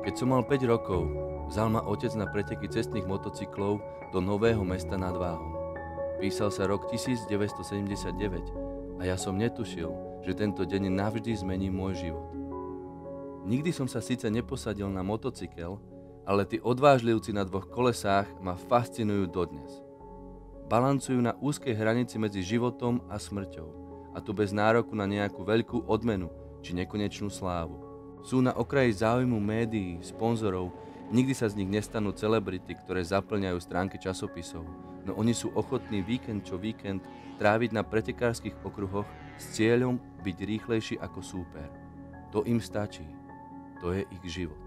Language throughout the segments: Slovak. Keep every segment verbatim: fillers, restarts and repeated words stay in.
Keď som mal päť rokov, vzal ma otec na preteky cestných motocyklov do Nového Mesta nad Váhom. Písal sa rok devätnásťsedemdesiatdeväť a ja som netušil, že tento deň navždy zmení môj život. Nikdy som sa síce neposadil na motocykel, ale tí odvážlivci na dvoch kolesách ma fascinujú dodnes. Balancujú na úzkej hranici medzi životom a smrťou, a to bez nároku na nejakú veľkú odmenu či nekonečnú slávu. Sú na okraji záujmu médií, sponzorov, nikdy sa z nich nestanú celebrity, ktoré zaplňajú stránky časopisov, no oni sú ochotní víkend čo víkend tráviť na pretekárskych okruhoch s cieľom byť rýchlejší ako súper. To im stačí. To je ich život.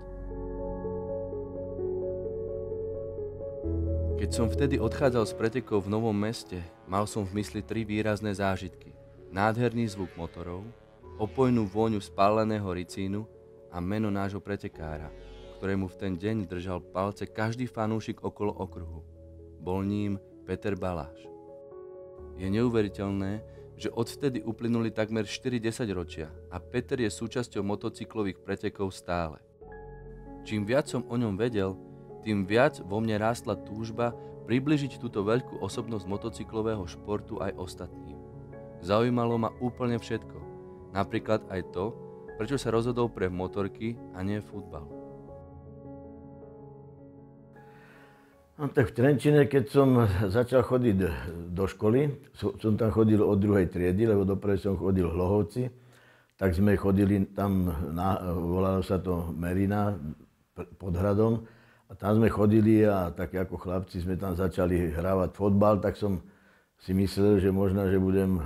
Keď som vtedy odchádzal z pretekov v Novom Meste, mal som v mysli tri výrazné zážitky. Nádherný zvuk motorov, opojnú vôňu spáleného ricínu a meno nášho pretekára, ktorému v ten deň držal palce každý fanúšik okolo okruhu. Bol ním Peter Baláš. Je neuveriteľné, že odvtedy uplynuli takmer štyri desaťročia a Peter je súčasťou motocyklových pretekov stále. Čím viac som o ňom vedel, tým viac vo mne rástla túžba približiť túto veľkú osobnosť motocyklového športu aj ostatným. Zaujímalo ma úplne všetko, napríklad aj to, prečo sa rozhodol pre motorky a nie futbal. No tak v Trenčine, keď som začal chodiť do školy, som tam chodil od druhej triedy, lebo doprve som chodil v Hlohovci, tak sme chodili tam, na, volalo sa to Merina pod hradom, a tam sme chodili a tak ako chlapci sme tam začali hrávať fotbal, tak som si myslel, že možno, že budem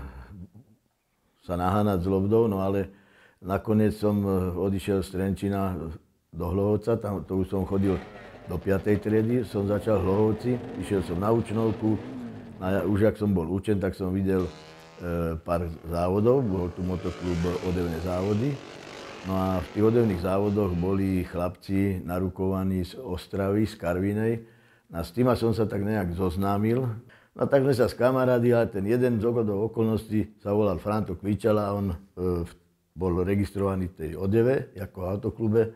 sa naháňať s lobdou, no ale nakoniec som odišiel z Trenčina do Hlohovca, tam to už som chodil do piatej triedy, som začal v Hlohovci, išiel som na učňovku, a už ak som bol učen, tak som videl e, pár závodov, bol tu motoklub Odevné závody. No a v tých odevných závodoch boli chlapci narukovaní z Ostravy, z Karvinej. A s tým som sa tak nejak zoznámil. No tak sme sa skamarádili, ale ten jeden z okolností sa volal Franto Kvičala a on e, bol registrovaný v tej Odeve, ako autoklube,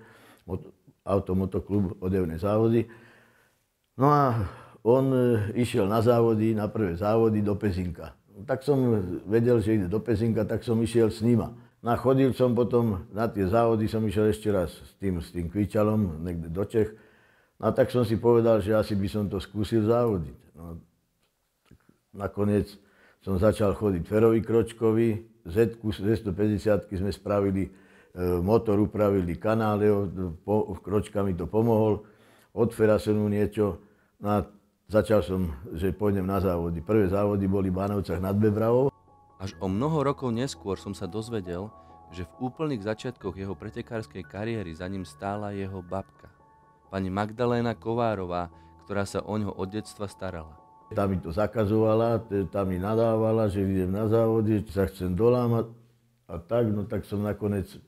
automotoklub Odevné závody. No a on e, išiel na závody, na prvé závody do Pezinka. Tak som vedel, že ide do Pezinka, tak som išiel s nima. No a chodil som potom na tie závody, som išiel ešte raz s tým, s tým Kvičalom niekde do Čech. No a tak som si povedal, že asi by som to skúsil závodiť. No, nakoniec som začal chodiť Ferovi Kročkovi, Zetku dvestopäťdesiat sme spravili, e, motor upravili, kanále, po, Kročka mi to pomohol, od Ferasenu niečo. No a začal som, že pôjdem na závody. Prvé závody boli v Bánovcach nad Bebravou. Až o mnoho rokov neskôr som sa dozvedel, že v úplných začiatkoch jeho pretekárskej kariéry za ním stála jeho babka, pani Magdaléna Kovárová, ktorá sa o ňo od detstva starala. Tá mi to zakazovala, tá mi nadávala, že idem na závody, že sa chcem dolámať a tak, no tak som nakoniec e,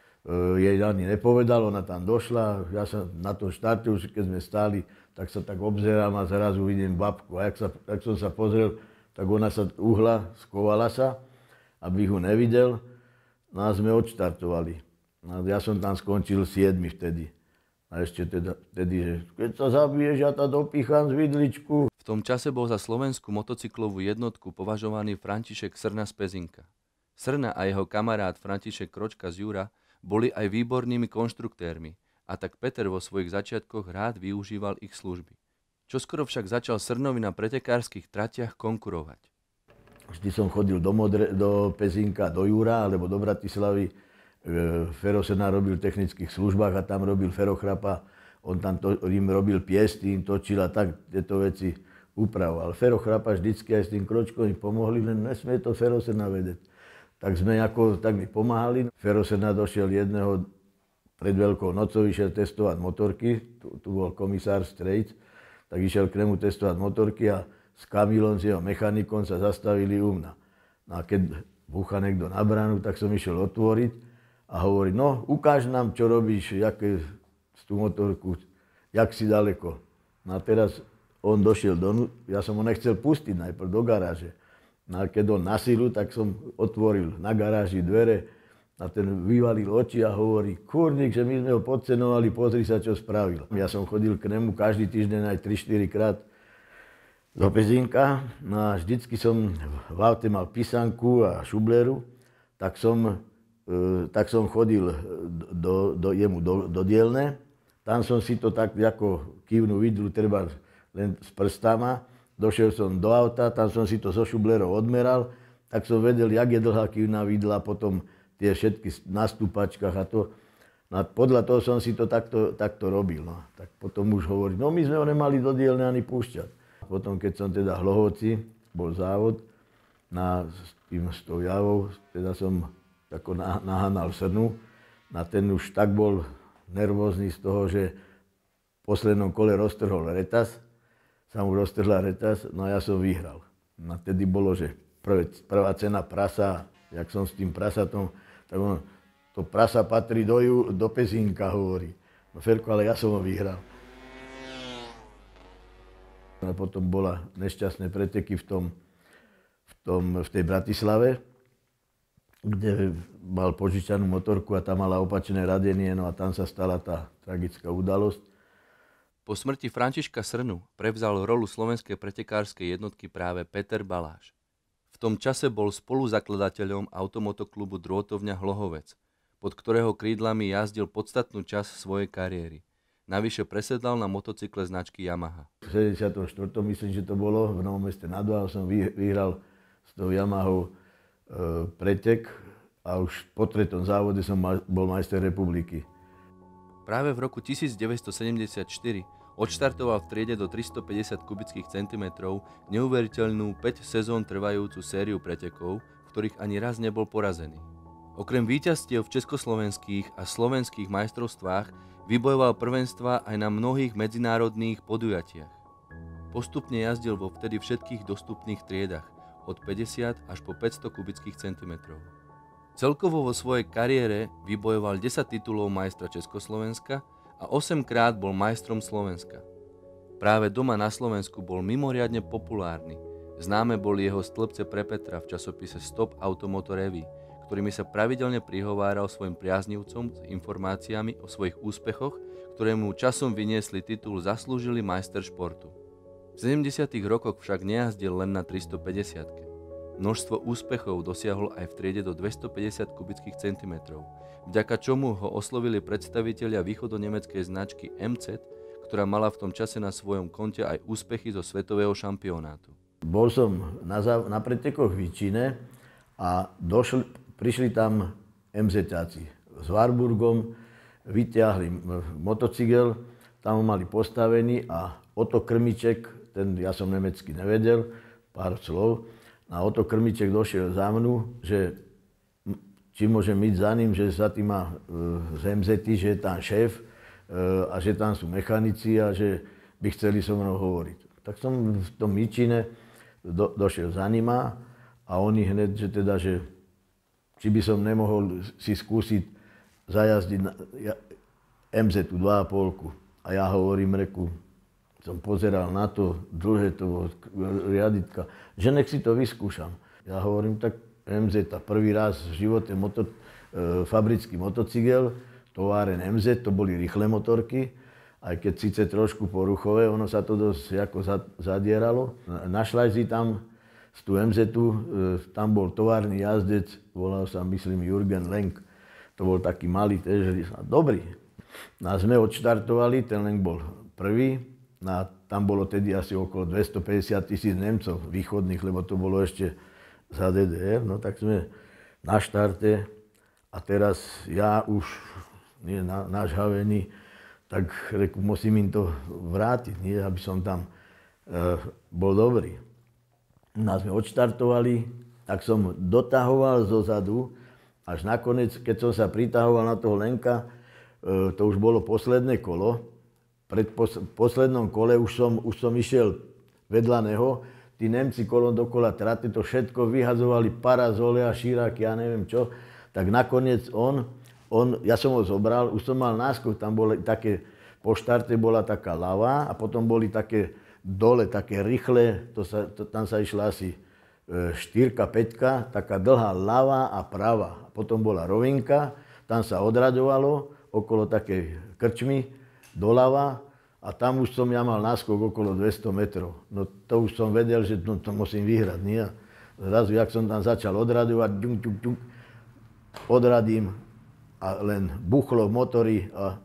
jej ani nepovedal, ona tam došla, ja sa na tom štarte, už keď sme stáli, tak sa tak obzerám a zrazu vidím babku. A jak, sa, jak som sa pozrel, tak ona sa uhla, skovala sa, aby ho nevidel. No a sme odštartovali. No ja som tam skončil siedmy vtedy. A ešte teda, vtedy, že keď sa zabiješ, ja ta dopícham z vidličku. V tom čase bol za slovenskú motocyklovú jednotku považovaný František Srna z Pezinka. Srna a jeho kamarát František Kročka z Jura boli aj výbornými konštruktérmi, a tak Peter vo svojich začiatkoch rád využíval ich služby. Čoskoro však začal Srnovi na pretekárskych tratiach konkurovať. Vždy som chodil do, Modre, do Pezinka, do Jura alebo do Bratislavy. Fero Srna robil v technických službách a tam robil Ferochrapa. On tam to, im robil piesty, im točil a tak tieto veci upravoval. Ferochrapa vždycky aj s tým Kročkom im pomohli, len nesmie to Fero Srna vedieť. Tak sme ako, tak mi pomáhali. Fero Srna došiel jedného pred Veľkou nocou, išiel testovať motorky. Tu, tu bol komisár Strejc. Tak išiel k nemu testovať motorky a s Kamilom, s jeho mechanikom sa zastavili u mňa. No a keď búcha niekto na bránu, tak som išiel otvoriť a hovorí, no ukáž nám, čo robíš, jaké z tú motorku, jak si ďaleko. No a teraz on došiel do, ja som ho nechcel pustiť najprv do garáže. No a keď on na silu, tak som otvoril na garáži dvere A ten vyvalil oči a hovorí, kurník, že my sme ho podcenovali, pozri sa, čo spravil. Ja som chodil k nemu každý týždeň aj tri štyri krát do Pezínka. No a vždycky som v aute mal písanku a šubléru, tak som, e, tak som chodil do, do, jemu do, do dielne. Tam som si to tak ako kývnu vidru, treba len s prstama. Došiel som do auta, tam som si to so šublérov odmeral, tak som vedel, jak je dlhá kývna vidla, potom tie všetky na stúpačkách a to. No a podľa toho som si to takto, takto robil. No. Tak potom už hovorí, no my sme ho nemali do dielne ani púšťať. Potom, keď som teda v Hlohovci, bol závod na, s, tým, s tou javou, teda som tako nahanal srnu. Na ten už tak bol nervózny z toho, že v poslednom kole roztrhol retas. Sa mu roztrhla retas, no a ja som vyhral. No a tedy bolo, že prvé, prvá cena prasa, jak som s tým prasatom, tak on, to prasa patrí do, do Pezínka, hovorí. No Ferko, ale ja som ho vyhral. A potom bola nešťastné preteky v, tom, v, tom, v tej Bratislave, kde mal požičanú motorku a tam mala opačné radenie, no a tam sa stala tá tragická udalosť. Po smrti Františka Srnu prevzal rolu slovenskej pretekárskej jednotky práve Peter Baláš. V tom čase bol spoluzakladateľom automotoklubu Drôtovňa Hlohovec, pod ktorého krídlami jazdil podstatnú časť svojej kariéry. Navyše presedlal na motocykle značky Yamaha. V sedemdesiatom štvrtom myslím, že to bolo, v Novom Meste nad Váhom som vyhral s tou Yamahou e, pretek a už po tretom závode som ma, bol majster republiky. Práve v roku devätnásťstosedemdesiatštyri odštartoval v triede do tristopäťdesiat kubických centimetrov neuveriteľnú päť sezón trvajúcu sériu pretekov, v ktorých ani raz nebol porazený. Okrem víťazstiev v československých a slovenských majstrovstvách vybojoval prvenstvá aj na mnohých medzinárodných podujatiach. Postupne jazdil vo vtedy všetkých dostupných triedach, od päťdesiat až po päťsto kubických centimetrov. Celkovo vo svojej kariére vybojoval desať titulov majstra Československa a osemkrát bol majstrom Slovenska. Práve doma na Slovensku bol mimoriadne populárny. Známe boli jeho stĺpce pre Petra v časopise Stop Automoto Revue, ktorými sa pravidelne prihováral svojim priaznivcom s informáciami o svojich úspechoch, ktoré mu časom vyniesli titul Zaslúžilý majster športu. V sedemdesiatych rokoch však nejazdil len na tristopäťdesiatke. Množstvo úspechov dosiahol aj v triede do dvestopäťdesiat kubických centimetrov, vďaka čomu ho oslovili predstavitelia východonemeckej značky em cé, ktorá mala v tom čase na svojom konte aj úspechy zo svetového šampionátu. Bol som na, na pretekoch v Číne a došli, prišli tam em zéťáci s Warburgom, vyťahli motocykel, tam ho mali postavený a Oto Krmiček, ten ja som nemecky nevedel, pár slov, a Oto Krmiček došiel za mnou, že či môžem ísť za ním, že sa tým má z em zety, že je tam šéf a že tam sú mechanici a že by chceli so mnou hovoriť. Tak som v tom Míčine do, došiel za nima a oni hneď, že teda, že či by som nemohol si skúsiť zajazdiť na em zetu dva a pol. A ja hovorím, reku, som pozeral na to, dlhé to riaditka, že nech si to vyskúšam. Ja hovorím, tak em zeta, prvý raz v živote moto, e, fabrický motocykel, továren em zet, to boli rýchle motorky, aj keď síce trošku poruchové, ono sa to dosť ako zadieralo. Na šlajzi tam z tú em zetu, e, tam bol továrny jazdec, volal sa, myslím, Jürgen Lenk. To bol taký malý, tež dobrý. No a sme odštartovali, ten Lenk bol prvý, a tam bolo tedy asi okolo dvestopäťdesiat tisíc Nemcov východných, lebo to bolo ešte za dé dé er, no tak sme na štarte a teraz ja už nie na, nažhavený, tak reku, musím im to vrátiť, nie, aby som tam e, bol dobrý. No sme odštartovali, tak som dotahoval zozadu, až nakoniec, keď som sa pritahoval na toho Lenka, e, to už bolo posledné kolo, pred pos- poslednom kole už som, už som išiel vedľa neho, tí Nemci kolom dokola trate to všetko vyhadzovali, parazole a šíraky, ja neviem čo, tak nakoniec on, on, ja som ho zobral, už som mal náskok, tam boli také, po štarte bola taká ľava a potom boli také dole, také rýchle, to sa, to, tam sa išlo asi štyrka, päťka, taká dlhá ľavá a pravá. Potom bola rovinka, tam sa odraďovalo okolo takej krčmy doľava a tam už som ja mal náskok okolo dvesto metrov. No to už som vedel, že no, to musím vyhrať. Nie? Zrazu, jak som tam začal odraďovať, ďuk, ďuk, ďuk, odradím a len buchlo motory a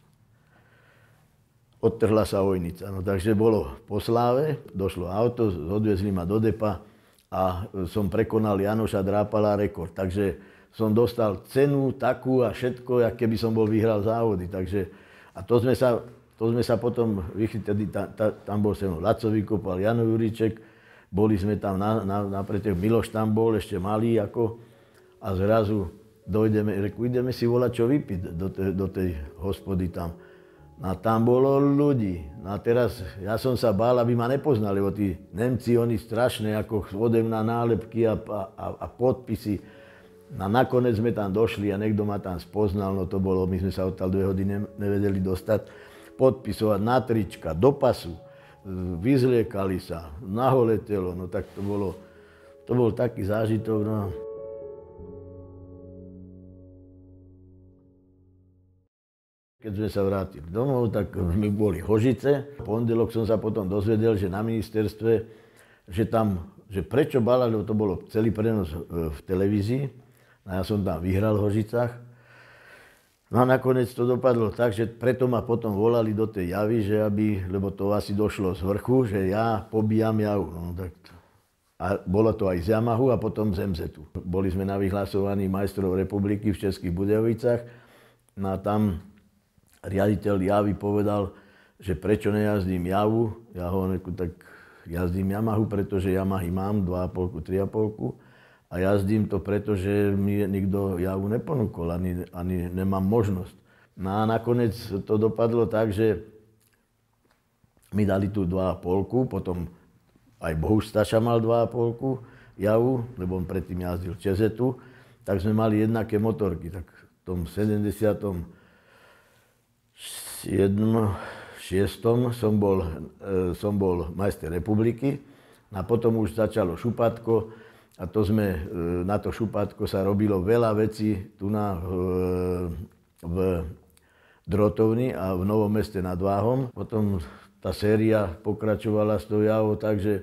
odtrhla sa ojnica. No takže bolo po sláve, došlo auto, odvezli ma do depa a som prekonal Janoša Drápala rekord. Takže som dostal cenu takú a všetko, jak keby som bol vyhral závody. Takže, a to sme sa, to sme sa potom vychytili, ta, ta, tam bol sem Laco Vykopal, Jano Juriček, boli sme tam na, na, na pretek, Miloš tam bol, ešte malý ako, a zrazu dojdeme, reku, ideme si volať čo vypiť do, te, do tej hospody tam. No a tam bolo ľudí. No a teraz ja som sa bál, aby ma nepoznali, lebo tí Nemci, oni strašné, ako ode mňa nálepky a, a, a podpisy. No nakoniec sme tam došli a niekto ma tam spoznal, no to bolo, my sme sa odtiaľ dve hodiny nevedeli dostať, podpisovať na trička, do pasu, vyzliekali sa, na holé telo, no tak to bolo, to bol taký zážitok, no. Keď sme sa vrátili domov, tak my boli Hožice. V pondelok som sa potom dozvedel, že na ministerstve, že tam, že prečo bala, lebo to bolo celý prenos v televízii. A ja som tam vyhral v Hožicách. No a nakoniec to dopadlo tak, že preto ma potom volali do tej javy, že aby, lebo to asi došlo z vrchu, že ja pobíjam javu. No, tak to. A bolo to aj z Yamahu a potom z em zetu. Boli sme na vyhlasovaní majstrov republiky v Českých Budejovicách. No a tam riaditeľ javy povedal, že prečo nejazdím javu. Ja ho neku, tak jazdím Yamahu, pretože Yamahy mám dva a pol, tri a pol. A jazdím to, pretože mi nikto javu neponúkol, ani, ani nemám možnosť. No a nakoniec to dopadlo tak, že mi dali tu dva a pol, potom aj Bohuš Staša mal dva a pol javu, lebo on predtým jazdil Čezetu, tak sme mali jednaké motorky. Tak v tom sedemdesiatom šiestom som bol, e, som bol majster republiky a potom už začalo šupatko a to sme, e, na to šupatko sa robilo veľa vecí tu na, e, v Drotovni a v Novom Meste nad Váhom. Potom tá séria pokračovala s tou javou, takže e,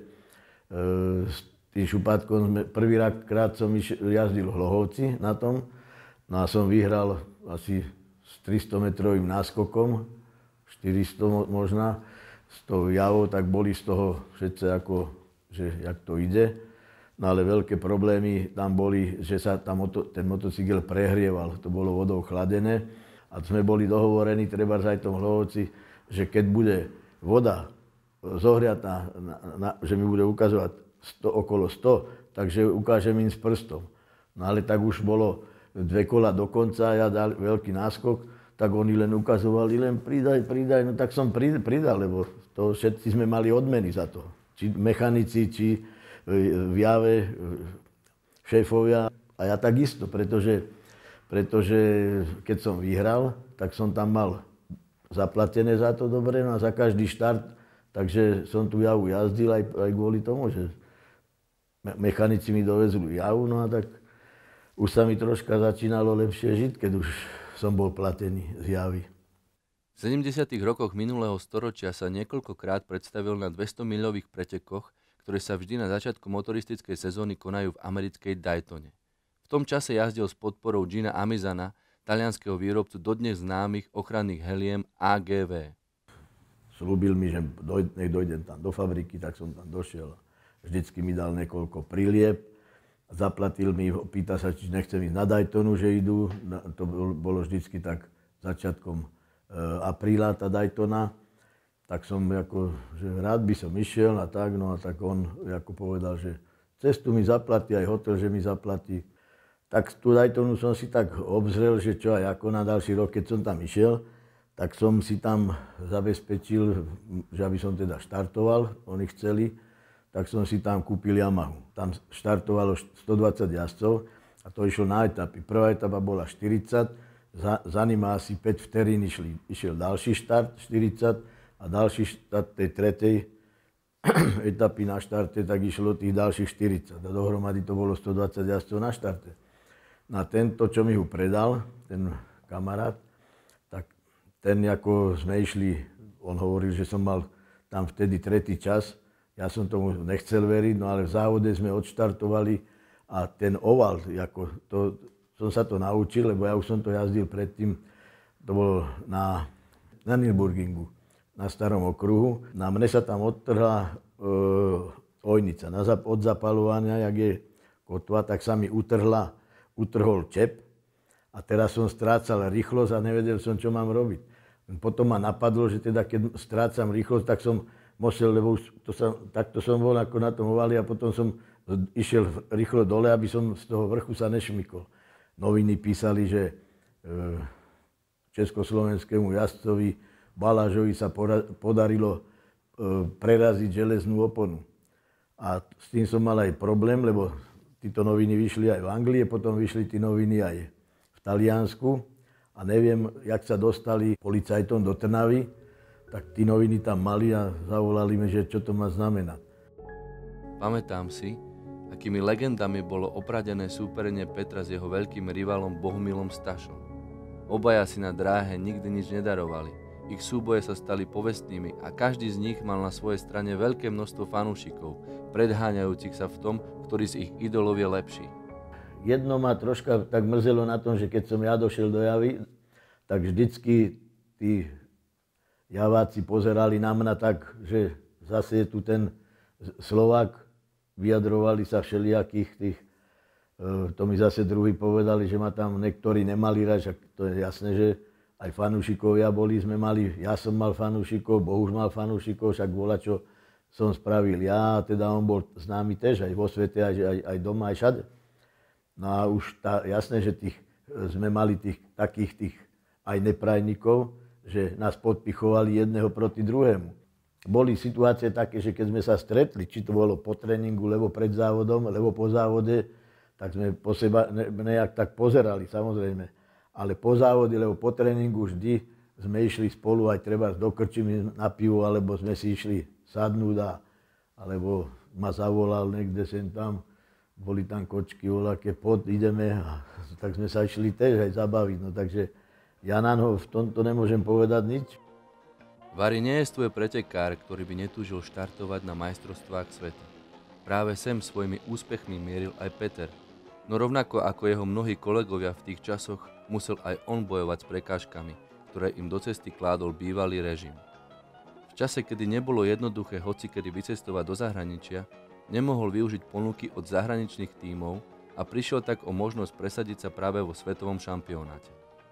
s tým šupatkom prvýkrát som jazdil v Hlohovci na tom, no a som vyhral asi s tristometrovým náskokom, štyristo možná, s tou javou, tak boli z toho všetci ako, že jak to ide. No ale veľké problémy tam boli, že sa tam ten motocykel prehrieval, to bolo vodou chladené. A sme boli dohovorení, treba aj v tom Hlohovci, že keď bude voda zohriatá, na, na, že mi bude ukazovať sto, okolo sto, takže ukážem im s prstom. No ale tak už bolo dve kola do konca, ja dal veľký náskok, tak oni len ukazovali, len pridaj, pridaj, no tak som pridal, lebo to všetci sme mali odmeny za to. Či mechanici, či v jave, šéfovia a ja takisto, pretože, pretože keď som vyhral, tak som tam mal zaplatené za to dobre, no a za každý štart, takže som tu javu jazdil aj, aj kvôli tomu, že mechanici mi dovezli javu, no a tak už sa mi troška začínalo lepšie žiť, keď už som bol platený z javy. V sedemdesiatych rokoch minulého storočia sa niekoľkokrát predstavil na dvestomiľových pretekoch, ktoré sa vždy na začiatku motoristickej sezóny konajú v americkej Daytone. V tom čase jazdil s podporou Gina Amizana, talianskeho výrobcu dodnes známych ochranných heliem á gé vé. Slúbil mi, že doj, nech dojdem tam do fabriky, tak som tam došiel. Vždycky mi dal niekoľko prílieb. Zaplatil mi, pýta sa, či nechcem ísť na Daytonu, že idú. To bolo vždycky tak začiatkom apríla tá Daytona. Tak som ako, že rád by som išiel a tak, no a tak on ako povedal, že cestu mi zaplatí, aj hotel, že mi zaplatí. Tak tú Daytonu som si tak obzrel, že čo aj ako na ďalší rok, keď som tam išiel, tak som si tam zabezpečil, že aby som teda štartoval, oni chceli, tak som si tam kúpil Yamahu. Tam štartovalo stodvadsať jazdcov a to išlo na etapy. Prvá etapa bola štyridsať, za, za ním asi päť vterín išli, išiel ďalší štart, štyridsať, a ďalší štart tej tretej etapy na štarte, tak išlo tých ďalších štyridsať. A dohromady to bolo stodvadsať jazdcov na štarte. Na tento, čo mi ho predal, ten kamarát, tak ten ako sme išli, on hovoril, že som mal tam vtedy tretí čas. Ja som tomu nechcel veriť, no ale v závode sme odštartovali a ten oval, ako to, som sa to naučil, lebo ja už som to jazdil predtým, to bolo na, na Nürburgringu, na starom okruhu. Na mne sa tam odtrhla e, ojnica. Na, od zapalovania, jak je kotva, tak sa mi utrhla, utrhol čep a teraz som strácal rýchlosť a nevedel som, čo mám robiť. Potom ma napadlo, že teda keď strácam rýchlosť, tak som musel, lebo už to sa, takto som bol ako na tom ovali a potom som išiel rýchlo dole, aby som z toho vrchu sa nešmykol. Noviny písali, že e, československému jazdcovi Balážovi sa podarilo e, preraziť železnú oponu. A s tým som mal aj problém, lebo títo noviny vyšli aj v Anglii, potom vyšli tí noviny aj v Taliansku. A neviem, jak sa dostali policajtom do Trnavy, tak tí noviny tam mali a zavolali mi, že čo to má znamenať. Pamätám si, akými legendami bolo opradené súperenie Petra s jeho veľkým rivalom Bohumilom Stašom. Obaja si na dráhe nikdy nič nedarovali. Ich súboje sa stali povestnými a každý z nich mal na svojej strane veľké množstvo fanúšikov, predháňajúcich sa v tom, ktorý z ich idolov je lepší. Jedno ma troška tak mrzelo na tom, že keď som ja došiel do Javy, tak vždycky tí Javáci pozerali na mňa tak, že zase je tu ten Slovák, vyjadrovali sa všelijakých tých, to mi zase druhí povedali, že ma tam niektorí nemali rád, však to je jasné, že aj fanúšikovia boli, sme mali, ja som mal fanúšikov, Bohuž mal fanúšikov, však bola, čo som spravil ja, teda on bol s nami tiež, aj vo svete, aj, aj, aj doma, aj všade. No a už tá, jasné, že tých, sme mali tých, takých tých aj neprajníkov, že nás podpichovali jedného proti druhému. Boli situácie také, že keď sme sa stretli, či to bolo po tréningu, lebo pred závodom, lebo po závode, tak sme po seba ne, nejak tak pozerali, samozrejme. Ale po závode, lebo po tréningu vždy sme išli spolu aj treba do krčmy na pivo, alebo sme si išli sadnúť a, alebo ma zavolal niekde sem tam. Boli tam kočky, voľaké, pod, ideme, a tak sme sa išli tiež aj zabaviť. No, takže ja na no v tomto nemôžem povedať nič. Vary nie je tvoj pretekár, ktorý by netúžil štartovať na majstrovstvách sveta. Práve sem svojimi úspechmi mieril aj Peter. No rovnako ako jeho mnohí kolegovia v tých časoch, musel aj on bojovať s prekážkami, ktoré im do cesty kládol bývalý režim. V čase, kedy nebolo jednoduché hocikedy vycestovať do zahraničia, nemohol využiť ponuky od zahraničných tímov a prišiel tak o možnosť presadiť sa práve vo svetovom šampionáte.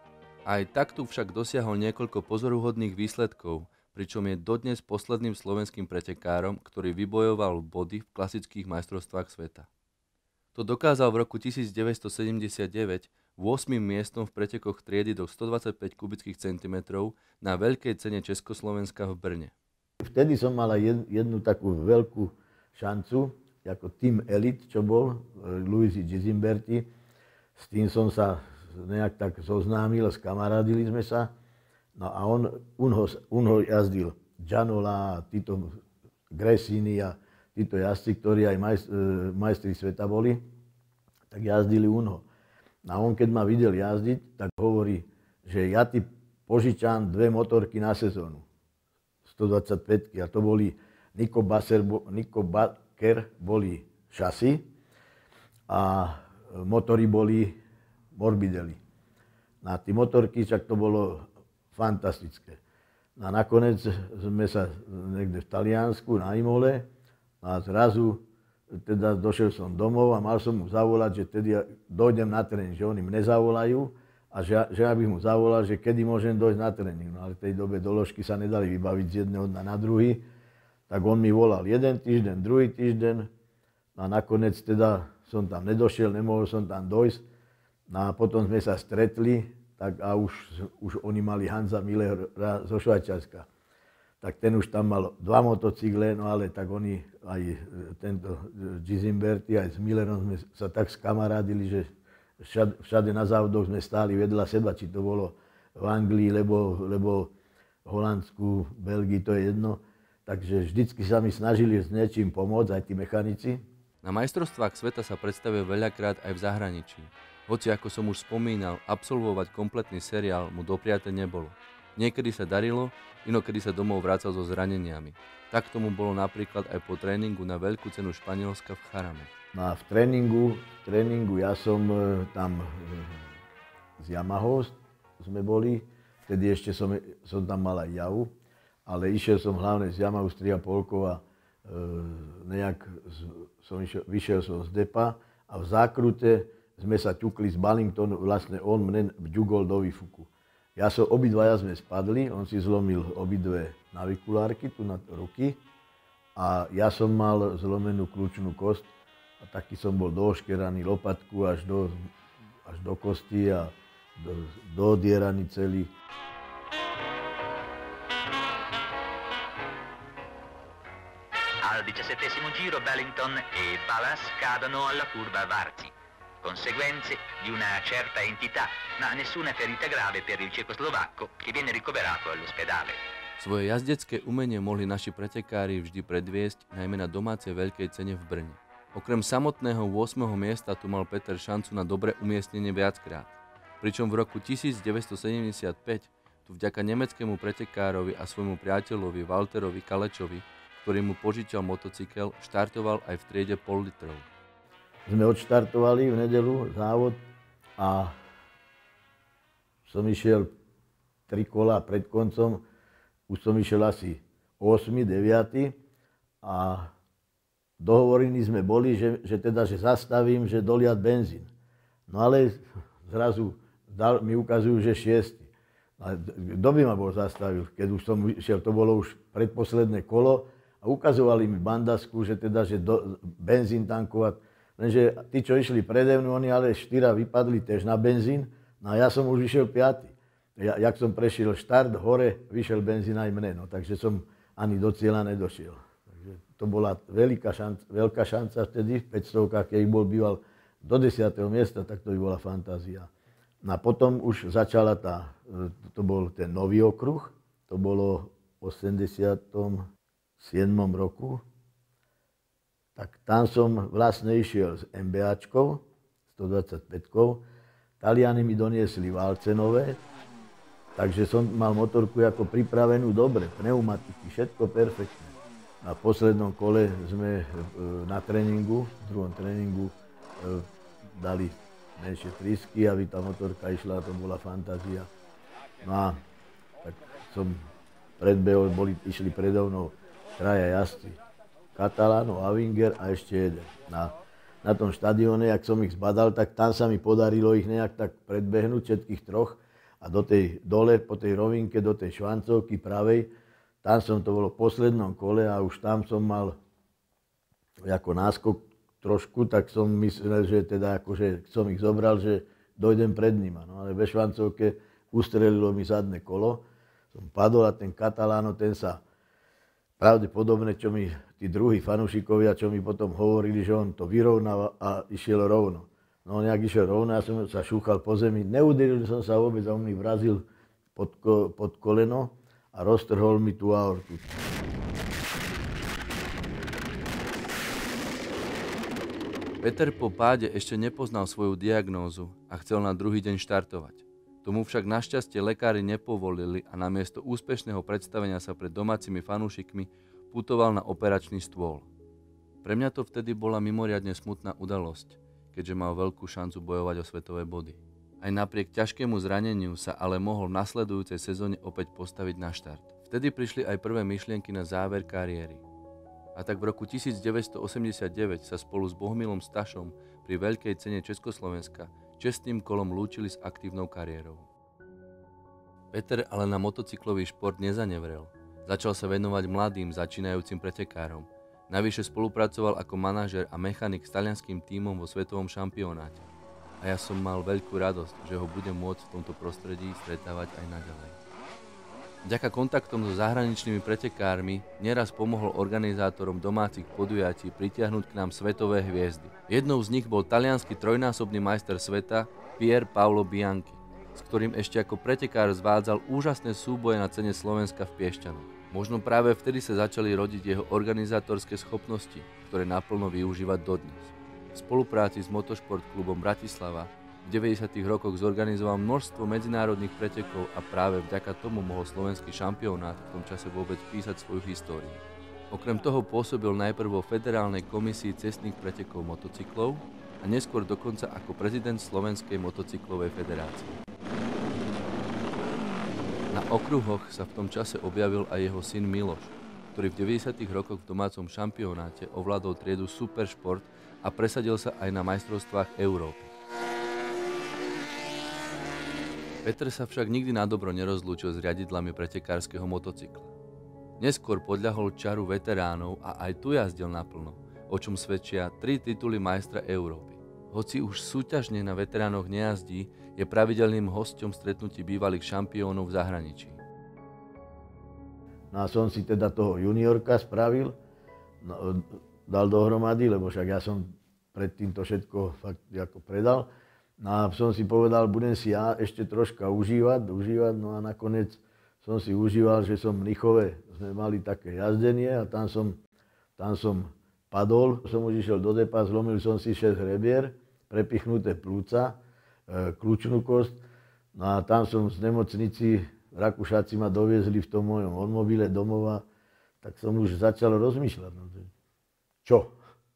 Aj takto však dosiahol niekoľko pozoruhodných výsledkov, pričom je dodnes posledným slovenským pretekárom, ktorý vybojoval body v klasických majstrovstvách sveta. To dokázal v roku devätnásťsedemdesiatdeväť ôsmym miestom v pretekoch triedy do stodvadsaťpäť kubických centimetrov na veľkej cene Československa v Brne. Vtedy som mal aj jednu takú veľkú šancu, ako Team Elite, čo bol, Luigi Gisimberti. S tým som sa nejak tak zoznámil, skamarádili sme sa. No a on, unho, unho jazdil Gianola, títo Gresini a títo jazdci, ktorí aj majst, majstri sveta boli, tak jazdili unho. A on, keď ma videl jazdiť, tak hovorí, že ja ti požičam dve motorky na sezónu. stodvadsaťpäť, a to boli Nico Basser, Nico Baker boli šasy a motory boli Morbidelli. Na tí motorky však to bolo fantastické. A nakoniec sme sa niekde v Taliansku na Imole a zrazu teda došiel som domov a mal som mu zavolať, že tedy dojdem na tréning, že oni mne zavolajú a že, že ja bych mu zavolal, že kedy môžem dojsť na tréning. No ale v tej dobe doložky sa nedali vybaviť z jedného dňa na druhý. Tak on mi volal jeden týždeň, druhý týždeň a nakoniec teda som tam nedošiel, nemohol som tam dojsť. No a potom sme sa stretli, tak a už, už oni mali Hansa Millera zo Švajčiarska. Tak ten už tam mal dva motocykle, no ale tak oni, aj tento Gisimberti, aj s Millerom sme sa tak skamarádili, že všade, všade na závodoch sme stáli vedľa seba, či to bolo v Anglii, lebo, lebo v Holandsku, Belgii, to je jedno. takže vždycky sa mi snažili s niečím pomôcť, aj tí mechanici. Na majstrovstvách sveta sa predstavil veľakrát aj v zahraničí. Hoci, ako som už spomínal, absolvovať kompletný seriál mu dopriate nebolo. Niekedy sa darilo, inokedy sa domov vracal so zraneniami. Tak tomu bolo napríklad aj po tréningu na veľkú cenu Španielska v Charame. No a v tréningu, v tréningu ja som tam z Yamahou sme boli, vtedy ešte som, som tam mal aj Javu, ale išiel som hlavne z Yamahou z tri a pol a e, nejak som išiel, vyšiel som z depa a v zákrute sme sa ťukli s Ballington, vlastne on mne vďugol do výfuku. Ja som, obidvaja sme spadli, on si zlomil obidve navikulárky tu na ruky a ja som mal zlomenú kľúčnú kosť a taký som bol dooškeraný lopatku až do, až do kosti a do, dodieraný celý. Al diciassettesimo giro Ballington e Pallas cadono alla curva Varzi. Conseguenze di una certa entità, ma nessuna ferita grave per il cecoslovacco che viene ricoverato all'ospedale. Svoje jazdecké umenie mohli naši pretekári vždy predviesť, najmä na domácej veľkej cene v Brne. Okrem samotného ôsmeho miesta tu mal Peter šancu na dobré umiestnenie viackrát. Pričom v roku tisícdeväťstosedemdesiatpäť tu vďaka nemeckému pretekárovi a svojmu priateľovi Walterovi Kalečovi, ktorý mu požičal motocykel, štartoval aj v triede pol litrov. Sme odštartovali v nedeľu závod a som išiel tri kola pred koncom, už som išiel asi ôsmy, deviaty a dohovorení sme boli, že, že teda, že zastavím, že doliať benzín. No ale zrazu dal, mi ukazujú, že šiesty. A kto by ma bol zastavil, keď už som išiel, to bolo už predposledné kolo a ukazovali mi bandasku, že teda, že do, benzín tankovať. Lenže tí, čo išli prede mnou, oni ale štyra vypadli tiež na benzín, no a ja som už išiel piaty. Ja, jak som prešiel štart hore, vyšiel benzín aj mne, no, takže som ani do cieľa nedošiel. Takže to bola veľká šanca, veľká šanca vtedy v päťstovkách, keď bol býval do desiateho miesta, tak to by bola fantázia. No a potom už začala tá, to bol ten nový okruh, to bolo v osemdesiatom siedmom roku. Tak tam som vlastne išiel s MBAčkou, stodvadsaťpäťkou. Taliani mi doniesli válce nové, takže som mal motorku ako pripravenú dobre, pneumatiky, všetko perfektné. Na poslednom kole sme na tréningu, v druhom tréningu dali menšie trysky, aby tá motorka išla, to bola fantázia. No a tak som predbehol, boli, išli predo mnou traja jazdci. Catalano, Avinger a ešte jeden. Na, na tom štadióne, jak som ich zbadal, tak tam sa mi podarilo ich nejak tak predbehnúť, všetkých troch. A do tej dole, po tej rovinke, do tej švancovky pravej, tam som to bolo v poslednom kole a už tam som mal ako náskok trošku, tak som myslel, že teda akože som ich zobral, že dojdem pred nima. No ale ve švancovke ustrelilo mi zadné kolo, som padol a ten Catalano, ten sa pravdepodobne, čo mi tí druhí fanúšikovia, čo mi potom hovorili, že on to vyrovnal a išiel rovno. No on nejak išiel rovno, ja som sa šúchal po zemi, neuderil som sa vôbec a on mi vrazil pod, ko, pod koleno a roztrhol mi tú aortu. Peter po páde ešte nepoznal svoju diagnózu a chcel na druhý deň štartovať. Tomu však našťastie lekári nepovolili a namiesto úspešného predstavenia sa pred domácimi fanúšikmi putoval na operačný stôl. Pre mňa to vtedy bola mimoriadne smutná udalosť, keďže mal veľkú šancu bojovať o svetové body. Aj napriek ťažkému zraneniu sa ale mohol v nasledujúcej sezóne opäť postaviť na štart. Vtedy prišli aj prvé myšlienky na záver kariéry. A tak v roku devätnásťstoosemdesiatdeväť sa spolu s Bohumilom Stašom pri veľkej cene Československa čestným kolom lúčili s aktívnou kariérou. Peter ale na motocyklový šport nezanevrel. Začal sa venovať mladým, začínajúcim pretekárom. Navyše spolupracoval ako manažér a mechanik s talianským tímom vo svetovom šampionáte. A ja som mal veľkú radosť, že ho budem môcť v tomto prostredí stretávať aj naďalej. Vďaka kontaktom so zahraničnými pretekármi neraz pomohol organizátorom domácich podujatí pritiahnuť k nám svetové hviezdy. Jednou z nich bol taliansky trojnásobný majster sveta Pier Paolo Bianchi, s ktorým ešte ako pretekár zvádzal úžasné súboje na cene Slovenska v Piešťanoch. Možno práve vtedy sa začali rodiť jeho organizátorské schopnosti, ktoré naplno využívať dodnes. V spolupráci s Motošport klubom Bratislava v deväťdesiatych rokoch zorganizoval množstvo medzinárodných pretekov a práve vďaka tomu mohol slovenský šampionát v tom čase vôbec písať svoju históriu. Okrem toho pôsobil najprv vo Federálnej komisii cestných pretekov motocyklov a neskôr dokonca ako prezident Slovenskej motocyklovej federácie. Na okruhoch sa v tom čase objavil aj jeho syn Miloš, ktorý v deväťdesiatych rokoch v domácom šampionáte ovládol triedu Superšport a presadil sa aj na majstrovstvách Európy. Peter sa však nikdy nadobro nerozlúčil s riadidlami pretekárskeho motocykla. Neskôr podľahol čaru veteránov a aj tu jazdil naplno, o čom svedčia tri tituly majstra Európy. Hoci už súťažne na veteránoch nejazdí, je pravidelným hosťom stretnutí bývalých šampiónov v zahraničí. No a som si teda toho juniorka spravil, no, dal dohromady, lebo však ja som predtým to všetko fakt ako predal. No a som si povedal, budem si ja ešte troška užívať, užívať, no a nakoniec som si užíval, že som v Mnichove, sme mali také jazdenie a tam som, tam som padol. Som už išiel do depa, zlomil som si šesť hrebier, prepichnuté plúca, e, kľúčnú kosť. No a tam som z nemocnici, Rakúšáci ma doviezli v tom mojom automobilé domova, tak som už začal rozmýšľať. No, čo?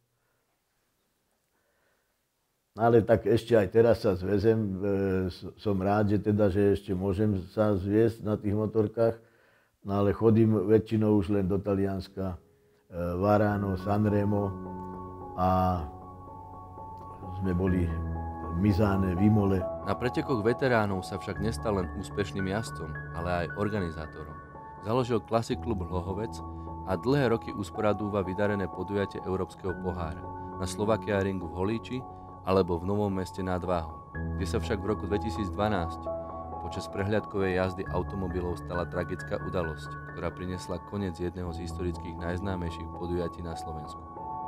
Ale tak ešte aj teraz sa zväzem, e, som rád, že teda, že ešte môžem sa zviesť na tých motorkách, no ale chodím väčšinou už len do Talianska, e, Varano, Sanremo a sme boli v Mizáne, v Imole. Na pretekoch veteránov sa však nestal len úspešným jazdcom, ale aj organizátorom. Založil Classic Klub Hlohovec a dlhé roky usporadúva vydarené podujatie Európskeho pohára na Slovakia Ringu v Holíči alebo v Novom Meste nad Váhom, kde sa však v roku dvetisícdvanásť počas prehliadkovej jazdy automobilov stala tragická udalosť, ktorá priniesla koniec jedného z historických najznámejších podujatí na Slovensku.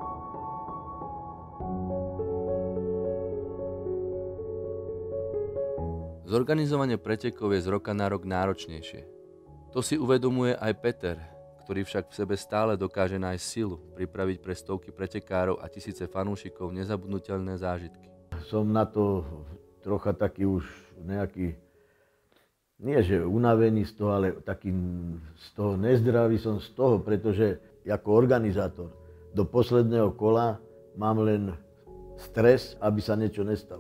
Zorganizovanie pretekov je z roka na rok náročnejšie. To si uvedomuje aj Peter, ktorý však v sebe stále dokáže nájsť silu, pripraviť pre stovky pretekárov a tisíce fanúšikov nezabudnuteľné zážitky. Som na to trocha taký už nejaký, nie že unavený z toho, ale taký z toho nezdravý som z toho, pretože ako organizátor do posledného kola mám len stres, aby sa niečo nestalo.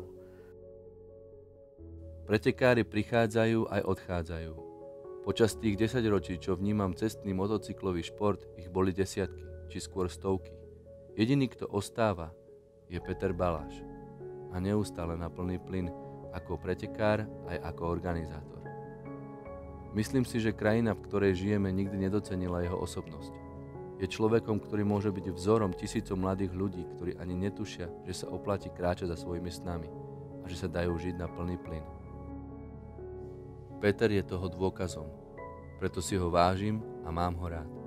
Pretekári prichádzajú aj odchádzajú. Počas tých desaťročí, čo vnímam cestný motocyklový šport, ich boli desiatky, či skôr stovky. Jediný, kto ostáva, je Peter Baláš. A neustále na plný plyn ako pretekár aj ako organizátor. Myslím si, že krajina, v ktorej žijeme, nikdy nedocenila jeho osobnosť. Je človekom, ktorý môže byť vzorom tisícom mladých ľudí, ktorí ani netušia, že sa oplatí kráčať za svojimi snami a že sa dajú žiť na plný plyn. Peter je toho dôkazom, preto si ho vážim a mám ho rád.